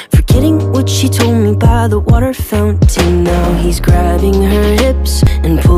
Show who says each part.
Speaker 1: Forgetting what she told me by the water fountain. Now he's grabbing her hips and